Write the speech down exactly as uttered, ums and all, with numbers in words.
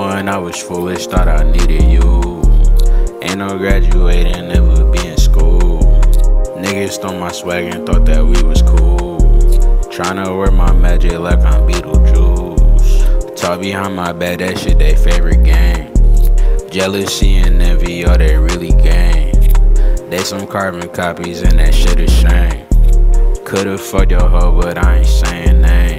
Knowing I was foolish, thought I needed you. Ain't no graduating, never be in school. Niggas stole my swag and thought that we was cool. Tryna work my magic like I'm Beetle. Talk behind my back, that shit they favorite game. Jealousy and envy, all they really gain. They some carbon copies and that shit is shame. Could've fucked your hoe, but I ain't saying names.